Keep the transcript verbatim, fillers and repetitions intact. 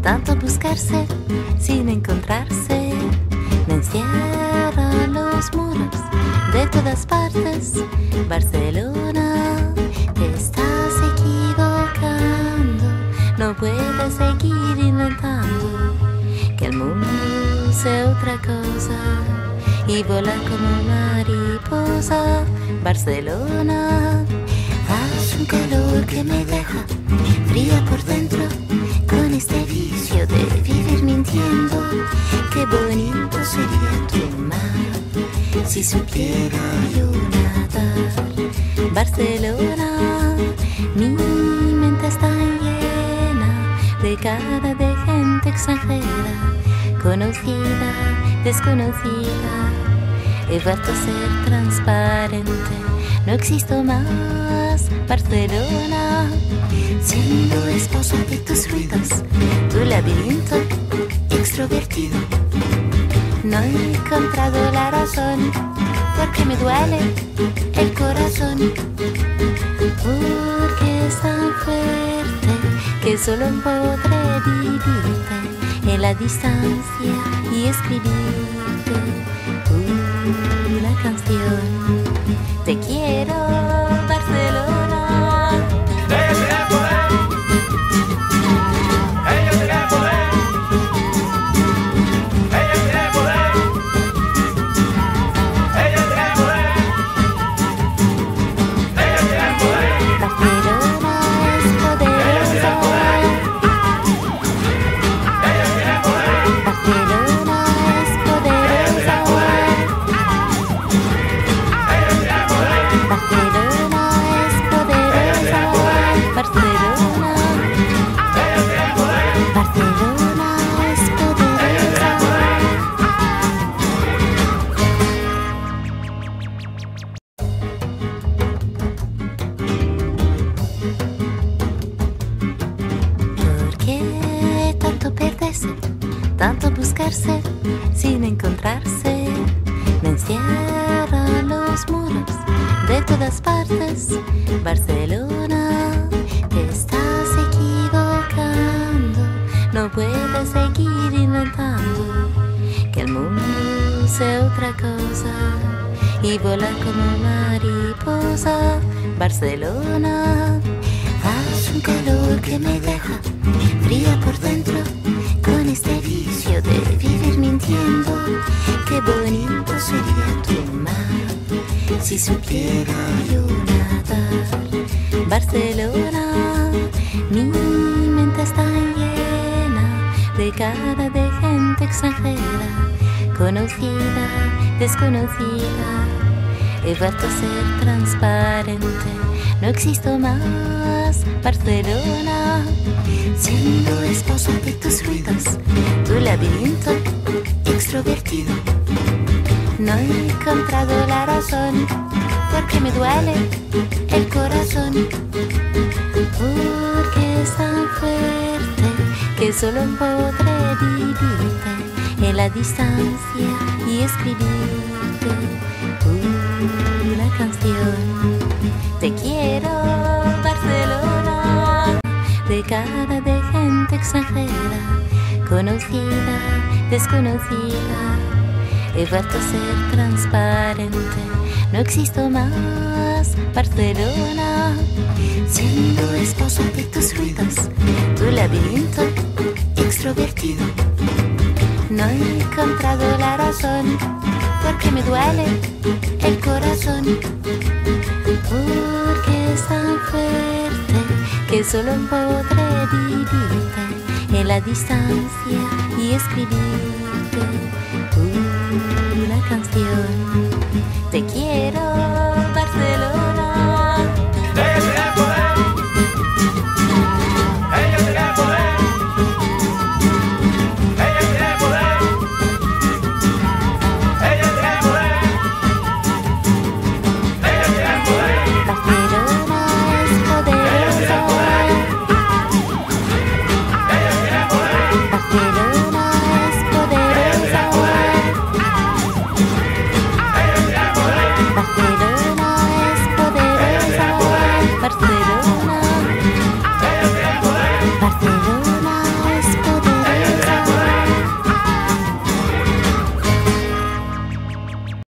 tanto buscarse sin encontrarse. Me encierran los muros de todas partes. Barcelona, te estás equivocando. No puedes seguir inventando que el mundo sea otra cosa y volar como mariposa. Barcelona, hace un calor que me deja fría por dentro, con este vicio de vivir mintiendo. Qué bonito sería tu mar si supiera yo nadar. Barcelona, mi mente está llena de cara de gente extranjera, conocida, desconocida. He vuelto a ser transparente, no existo más. Barcelona, siendo esposa de tus ruidos, tu laberinto extrovertido. No he encontrado la razón, porque me duele el corazón, porque es tan fuerte que solo podré vivirte en la distancia y escribirte una canción. Te quiero, Barcelona. Ella tiene poder. Ella tiene poder. Ella tiene poder. Ella tiene poder. Ella tiene poder. Barcelona es poderosa. Ella tiene poder. Barcelona es poderosa. Ella tiene poder. Barcelona es poderosa. Barcelona, Ella tiene poder. Barcelona es poderosa. ¿Por qué tanto perderse, tanto buscarse sin encontrarse? Me encierran los muros de todas partes. Barcelona, te estás equivocando. No puedes seguir inventando que el mundo sea otra cosa y volar como mariposa. Barcelona, hace un calor que me deja fría por dentro, con este vicio de vivir mintiendo. Qué bonito sería tu mar si supiera yo nadar. Barcelona, mi mente está llena de cara de gente extranjera, conocida, desconocida. He vuelto a ser transparente, no existo más. Barcelona, siendo esposa de tus ruidos, tu laberinto extrovertido. No he encontrado la razón, porque me duele el corazón, porque es tan fuerte que solo podré vivirte en la distancia y escribirte una canción. Te quiero, Barcelona, de cara de gente extranjera, conocida, desconocida. He vuelto a ser transparente, no existo más. Barcelona, siendo esposa de tus ruidos, tu laberinto extrovertido. No he encontrado la razón, porque me duele el corazón, porque es tan fuerte que solo podré vivirte en la distancia y escribirte una canción.